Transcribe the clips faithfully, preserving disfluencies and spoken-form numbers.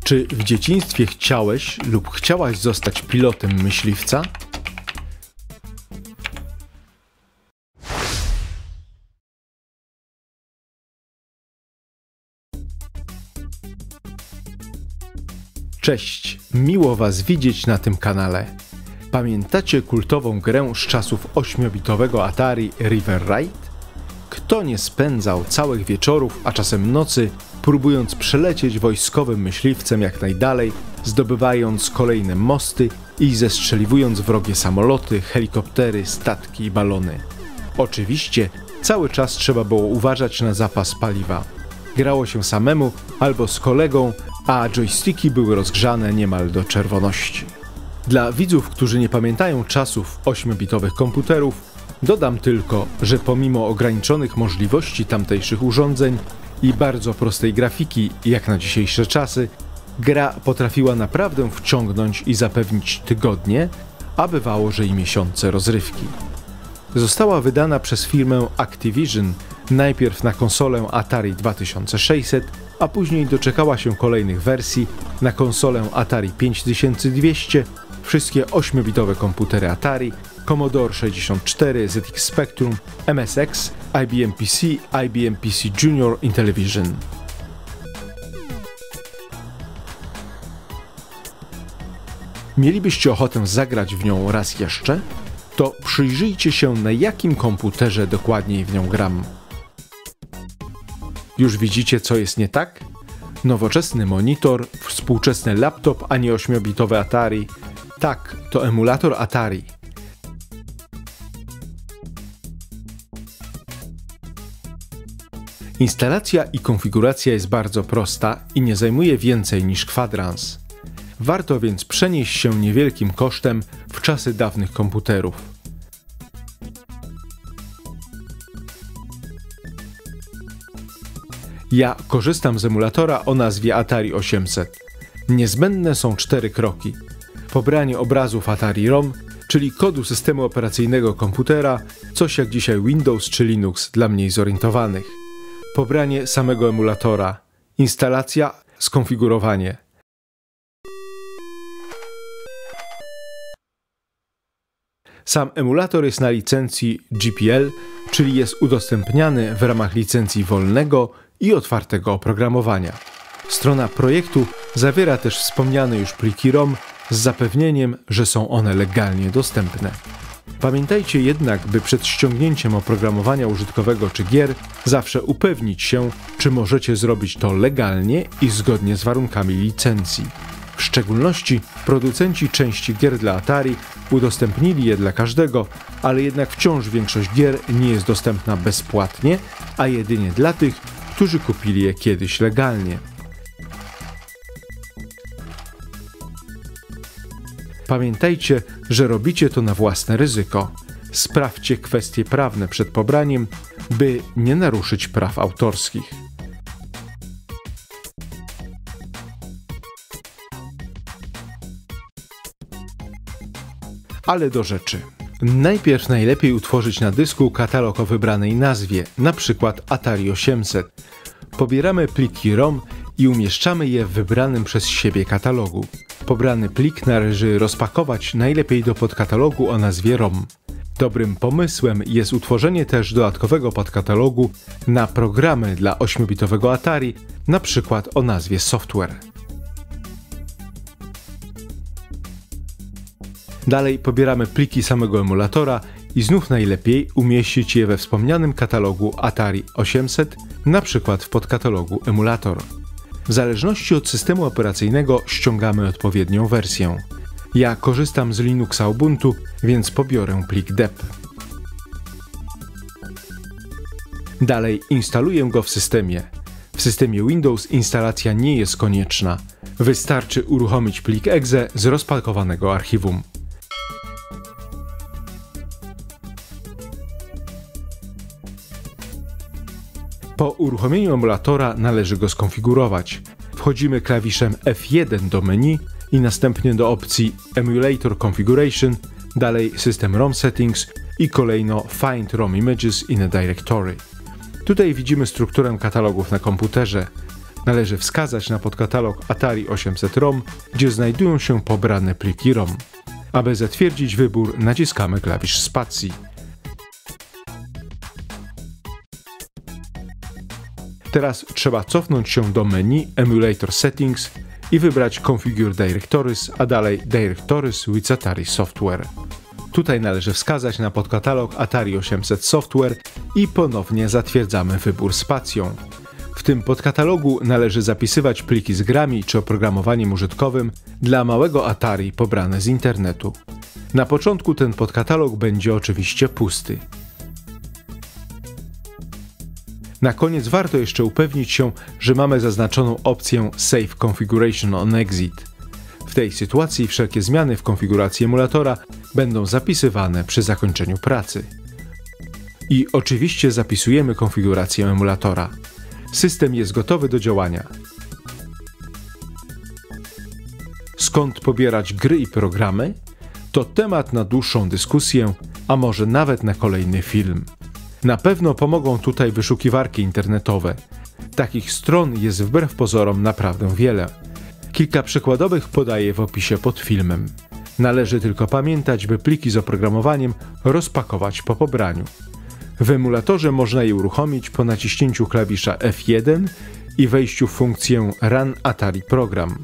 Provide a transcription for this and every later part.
Czy w dzieciństwie chciałeś lub chciałaś zostać pilotem myśliwca? Cześć, miło Was widzieć na tym kanale. Pamiętacie kultową grę z czasów ośmiobitowego Atari River Raid? Kto nie spędzał całych wieczorów, a czasem nocy, próbując przelecieć wojskowym myśliwcem jak najdalej, zdobywając kolejne mosty i zestrzeliwując wrogie samoloty, helikoptery, statki i balony. Oczywiście cały czas trzeba było uważać na zapas paliwa. Grało się samemu albo z kolegą, a joysticki były rozgrzane niemal do czerwoności. Dla widzów, którzy nie pamiętają czasów ośmiobitowych komputerów, dodam tylko, że pomimo ograniczonych możliwości tamtejszych urządzeń i bardzo prostej grafiki, jak na dzisiejsze czasy, gra potrafiła naprawdę wciągnąć i zapewnić tygodnie, a bywało, że i miesiące rozrywki. Została wydana przez firmę Activision najpierw na konsolę Atari dwa tysiące sześćset, a później doczekała się kolejnych wersji na konsolę Atari pięć tysięcy dwieście, wszystkie ośmiobitowe komputery Atari, Commodore sześćdziesiąt cztery, Z X Spectrum, M S X, I B M P C, I B M P C Junior, Intellivision. Mielibyście ochotę zagrać w nią raz jeszcze? To przyjrzyjcie się, na jakim komputerze dokładniej w nią gram. Już widzicie, co jest nie tak? Nowoczesny monitor, współczesny laptop, a nie ośmiobitowe Atari. Tak, to emulator Atari. Instalacja i konfiguracja jest bardzo prosta i nie zajmuje więcej niż kwadrans. Warto więc przenieść się niewielkim kosztem w czasy dawnych komputerów. Ja korzystam z emulatora o nazwie Atari osiemset. Niezbędne są cztery kroki. Pobranie obrazów Atari ROM, czyli kodu systemu operacyjnego komputera, coś jak dzisiaj Windows czy Linux dla mniej zorientowanych. Pobranie samego emulatora, instalacja, skonfigurowanie. Sam emulator jest na licencji G P L, czyli jest udostępniany w ramach licencji wolnego i otwartego oprogramowania. Strona projektu zawiera też wspomniane już pliki ROM z zapewnieniem, że są one legalnie dostępne. Pamiętajcie jednak, by przed ściągnięciem oprogramowania użytkowego czy gier zawsze upewnić się, czy możecie zrobić to legalnie i zgodnie z warunkami licencji. W szczególności producenci części gier dla Atari udostępnili je dla każdego, ale jednak wciąż większość gier nie jest dostępna bezpłatnie, a jedynie dla tych, którzy kupili je kiedyś legalnie. Pamiętajcie, że robicie to na własne ryzyko. Sprawdźcie kwestie prawne przed pobraniem, by nie naruszyć praw autorskich. Ale do rzeczy. Najpierw najlepiej utworzyć na dysku katalog o wybranej nazwie, np. Atari osiemset. Pobieramy pliki ROM i umieszczamy je w wybranym przez siebie katalogu. Pobrany plik należy rozpakować najlepiej do podkatalogu o nazwie ROM. Dobrym pomysłem jest utworzenie też dodatkowego podkatalogu na programy dla ośmiobitowego Atari, np. o nazwie Software. Dalej pobieramy pliki samego emulatora i znów najlepiej umieścić je we wspomnianym katalogu Atari osiemset, np. w podkatalogu Emulator. W zależności od systemu operacyjnego ściągamy odpowiednią wersję. Ja korzystam z Linuxa Ubuntu, więc pobiorę plik dep. Dalej instaluję go w systemie. W systemie Windows instalacja nie jest konieczna. Wystarczy uruchomić plik exe z rozpakowanego archiwum. Po uruchomieniu emulatora należy go skonfigurować. Wchodzimy klawiszem F jeden do menu i następnie do opcji Emulator Configuration, dalej System ROM Settings i kolejno Find ROM Images in a Directory. Tutaj widzimy strukturę katalogów na komputerze. Należy wskazać na podkatalog Atari osiemset ROM, gdzie znajdują się pobrane pliki ROM. Aby zatwierdzić wybór, naciskamy klawisz spacji. Teraz trzeba cofnąć się do menu Emulator Settings i wybrać Configure Directories, a dalej Directories with Atari Software. Tutaj należy wskazać na podkatalog Atari osiemset Software i ponownie zatwierdzamy wybór spacją. W tym podkatalogu należy zapisywać pliki z grami czy oprogramowaniem użytkowym dla małego Atari pobrane z internetu. Na początku ten podkatalog będzie oczywiście pusty. Na koniec warto jeszcze upewnić się, że mamy zaznaczoną opcję Save Configuration on Exit. W tej sytuacji wszelkie zmiany w konfiguracji emulatora będą zapisywane przy zakończeniu pracy. I oczywiście zapisujemy konfigurację emulatora. System jest gotowy do działania. Skąd pobierać gry i programy? To temat na dłuższą dyskusję, a może nawet na kolejny film. Na pewno pomogą tutaj wyszukiwarki internetowe. Takich stron jest wbrew pozorom naprawdę wiele. Kilka przykładowych podaję w opisie pod filmem. Należy tylko pamiętać, by pliki z oprogramowaniem rozpakować po pobraniu. W emulatorze można je uruchomić po naciśnięciu klawisza F jeden i wejściu w funkcję Run Atari Program.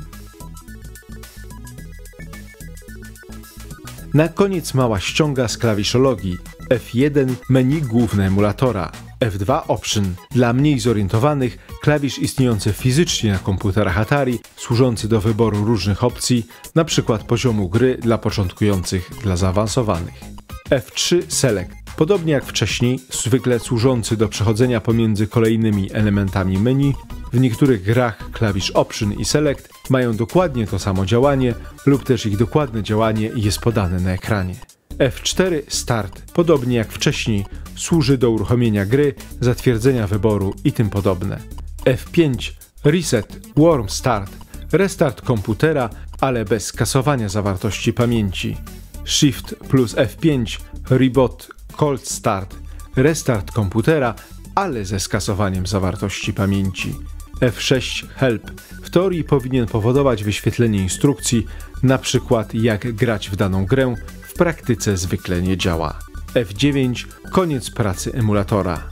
Na koniec mała ściąga z klawiszologii. F jeden menu główne emulatora, F dwa Option dla mniej zorientowanych, klawisz istniejący fizycznie na komputerach Atari, służący do wyboru różnych opcji, np. poziomu gry dla początkujących, dla zaawansowanych. F trzy Select, podobnie jak wcześniej, zwykle służący do przechodzenia pomiędzy kolejnymi elementami menu. W niektórych grach klawisz Option i Select mają dokładnie to samo działanie lub też ich dokładne działanie jest podane na ekranie. F cztery Start, podobnie jak wcześniej, służy do uruchomienia gry, zatwierdzenia wyboru i tym podobne. F pięć Reset Warm Start, restart komputera, ale bez skasowania zawartości pamięci. Shift plus F pięć Reboot Cold Start, restart komputera, ale ze skasowaniem zawartości pamięci. F sześć Help w teorii powinien powodować wyświetlenie instrukcji, na przykład jak grać w daną grę, w praktyce zwykle nie działa. F dziewięć Koniec pracy emulatora.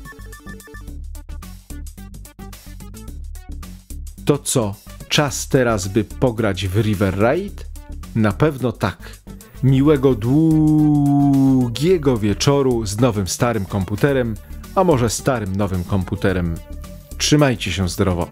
To co, czas teraz by pograć w River Raid? Na pewno tak. Miłego długiego wieczoru z nowym starym komputerem, a może starym nowym komputerem. Trzymajcie się zdrowo.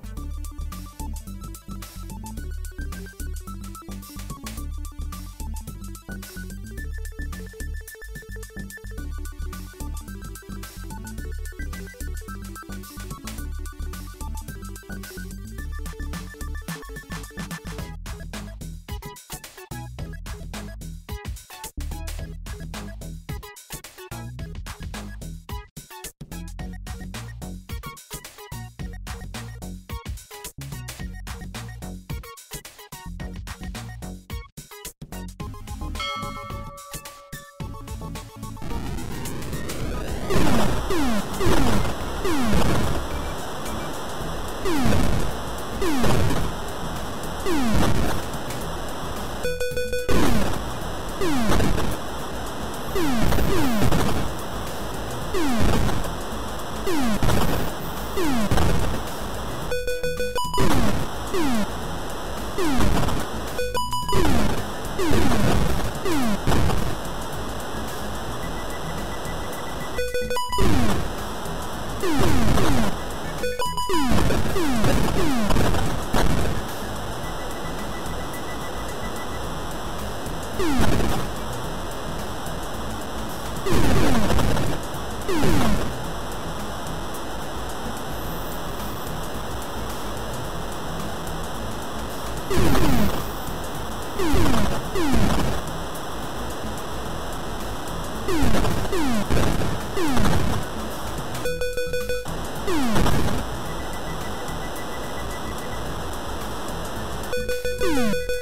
Hmm.